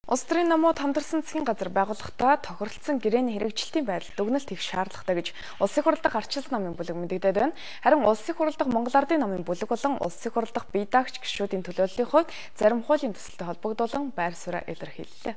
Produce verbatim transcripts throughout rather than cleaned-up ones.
Улс төрийн намууд хамтарсан засгийн газар байгуулахдаа тохиролцсон гэрээний хэрэгжилтийн байдал дүгнэлт хийх шаардлагатай гэж Улсын хурал дахь ардчилсан намын бүлэг мэдэгдээд байна. Харин Улсын хурал дахь Монгол Ардын намын бүлэг болон Улсын хурал дахь бие даагч гишүүдийн төлөөллийн хувьд зарим хуулийн төсөлтэй холбогдуулан байр сууриа илэрхийллээ.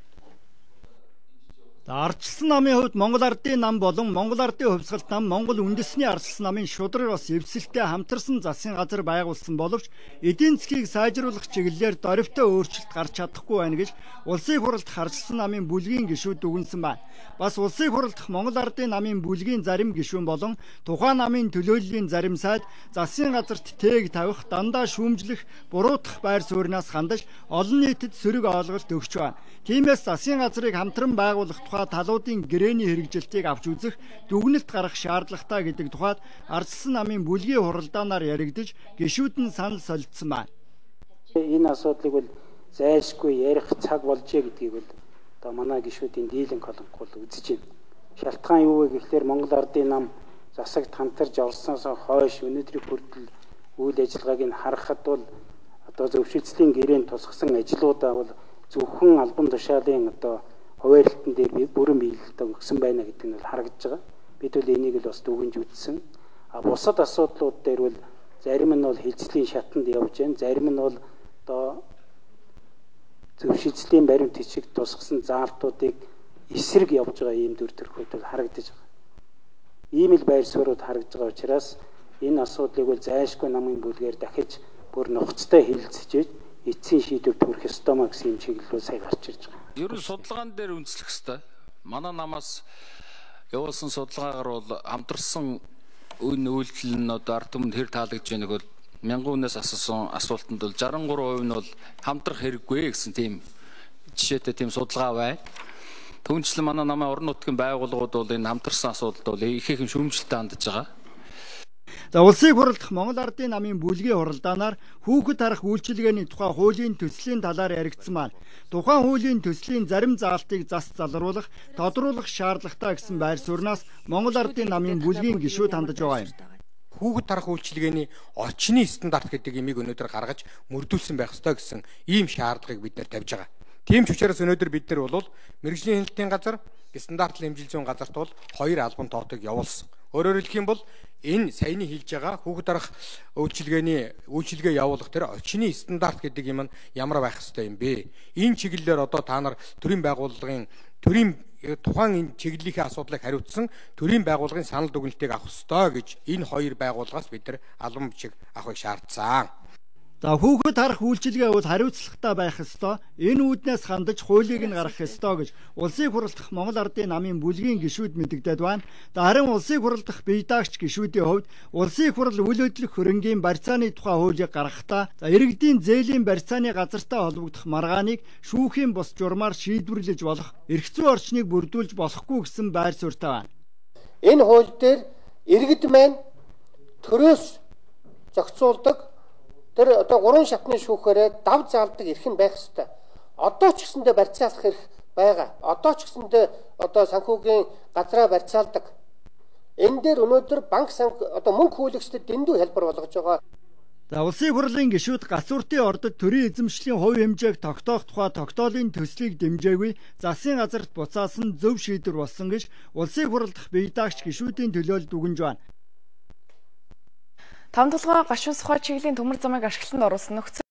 Ардчилсан намын хувьд Монгол Ардын нам болон Монгол Ардын хувьсгалт нам Монгол үндэсний ардчилсан намын шудраг бас эвсэлтэй хамтарсан засгийн газар байгуулсан боловч эдийн засгийг сайжруулах чиглэлээр дорвитой өөрчлөлт гарч чадахгүй байна гэж Улсын хурал дахь ардчилсан намын бүлгийн гишүүд дүгнсэн байна. Бас Улсын хурал дахь Монгол Ардын намын бүлгийн зарим гишүүн болон тухайн намын төлөөллийн зарим сайд засгийн газарт тээг тавих, дандаа шүүмжлэх, буруутгах байр сууринаас хандаж олон нийтэд сөрөг ойлголт өгч байна. Тиймээс засгийн газрыг хамтран байгуулах тухай талуудын гэрээний хэрэгжилтийг авч үзэх, дүгнэлт гаргах шаардлагатай гэдэг тухайд ардчилсан намын бүлгийн хуралдаанаар яригдж гишүүд нь санал солилцсон байна. Энэ асуудлыг бол зайлшгүй ярих цаг болжээ гэдгийг бол одоо манай гишүүдийн дийлэн колонх бол үзэж байна. Шалтгаан юу вэ гэхээр Монгол Ардын нам засагт хамтарч орсноос хойш өнөөдрийн хүртэл үйл ажиллагааг нь харахад бол одоо зөвшөөрлөлийн гэрээнд тусгасан ажлуудаа бол зөвхөн албан тушаалын одоо хуваарлтан дээр бүрэн биелэлтэй өгсөн байна гэдэг нь харагдаж байгаа. Бид бол энийг л бас дүгнж үзсэн. А бусад асуудлууд дээр бол зарим нь бол хилцлийн шатанд явж байна. Зарим нь бол одоо зөвшөөрлөлийн баримт бичиг тусгасан заалтуудыг эсрэг явж байгаа ийм төр төрхүүд бол харагдаж байгаа. Ийм л байр суурьуд харагдаж байгаа учраас энэ асуудлыг бол зайлшгүй намын бүлгээр дахиж бүр нухацтай хэлэлцэж эцсийн шийдвэрт хүрэх ёстой маа гэсэн юм чиглэлөө сая гарч ирж байгаа. Ерөн судалгаан дээр үндэслэх ёстой. Манай намаас явуулсан судалгаагаар бол хамтарсан үн үйлдэл нь одоо ард түмэнд хэр таалагдж байгааг бол мянган хүнээс асуусан асуултанд бол жаран гурван хувь нь бол хамтрах хэрэггүй гэсэн тийм жишээтэй тийм судалгаа байна. Түүнчлэн манай намын орон нутгийн байгууллагууд бол энэ хамтарсан асуудалд бол их их шүүмжлэлтэй хандж байгаа. За Улсын хурал дахь Монгол Ардын намын бүлгийн хуралдаанаар хүүхэд харах үйлчилгээний тухай хуулийн төслийн талаар яригдсан байна. Тухайн хуулийн төслийн зарим заалтыг зас залруулах, тодруулах шаардлагатай гэсэн байр сууриас Монгол Ардын намын бүлгийн гишүүд хандаж байгаа юм. Хүүхэд харах үйлчилгээний орчны стандарт гэдэг имийг өнөөдөр гаргаж мөрдүүлсэн байх ёстой гэсэн ийм шаардлагыг бид нар тавьж байгаа. Тийм ч учраас өнөөдөр бид нар бол мэргэжлийн хяналтын газар, стандартлын хэмжилт зүйн газарт бол хоёр албан тоотыг явуулсан. Өөрөөр хэлэх юм бол энэ саяны хэлж байгаа хүүхэд харах үйлчилгээний үйлчилгээ явуулах тэр очны стандарт гэдэг юм нь ямар байх ёстой юм бэ? Энэ чиглэлээр одоо та нар төрийн байгууллагын төрийн тухайн энэ чиглэлийнхээ асуудлыг хариуцсан төрийн байгууллагын санал дүгнэлтийг авах ёстой гэж энэ хоёр байгууллагаас бид нар албан бичиг авахыг шаардсан. За хүүхэд харах үйлчилгээ бол хариуцлагатай байх ёстой. Энэ үүднээс хандаж хуулийг нь гаргах ёстой гэж Улсын хурал дахь Монгол Ардын намын бүлгийн гишүүд мэдэгдээд байна. Харин Улсын хурал дахь бие даагч гишүүдийн хувьд Улсын хурал үйл хөдлөх хөрөнгийн барьцааны тухай хуулийг гаргахдаа иргэдийн зээлийн барьцааны газартай холбогдох маргааныг шүүхийн бус журмаар шийдвэрлэж болох эрх зүйн орчныг бүрдүүлж болохгүй гэсэн байр суурьтай байна. Энэ хууль дээр иргэд маань төрөөс зохицуулдаг тэр одоо гурван шатны шүүхээрээ дав заалдаг эрх нь байх ёстой. Одоо ч гэсэндээ барьцаалах эрх байгаа. Одоо ч гэсэндээ одоо санхүүгийн газраа барьцаалдаг. Энэ дээр өнөөдөр банк санх одоо мөнгө хүүлэгчдэд дэндүү хэлбэр болгож байгаа. За Улсын хурлын гишүүд гацууртын ордод төрийн эзэмшлийн хувь хэмжээг тогтоох тухай тогтоолын төслийг дэмжээгүй засгийн газарт буцаасан зөв шийдвэр болсон гэж Улсын хурал дахь бие даагч гишүүдийн төлөөлөлд дүгнж байна. Таван толгой гашуун сухай чиглэлийн төмөр замыг ашиглалтанд оруулсан нөхцөл